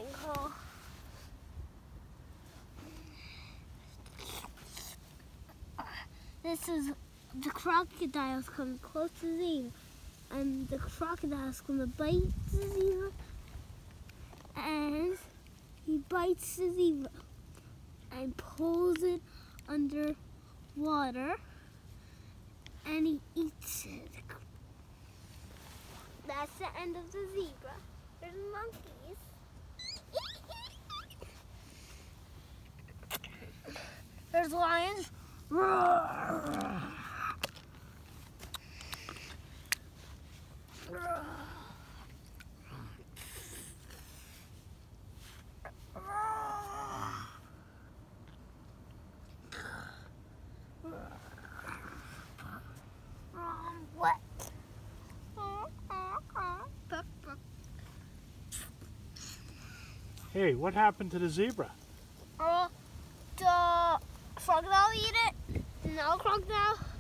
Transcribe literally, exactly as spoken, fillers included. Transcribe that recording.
thing called. This is the crocodile's coming close to the zebra, and the crocodile's gonna bite the zebra, and he bites the zebra and pulls it under water, and he eats it. That's the end of the zebra. There's monkeys. There's lions. What? Hey, what happened to the zebra? Uh, the crocodile eat it. No crocodile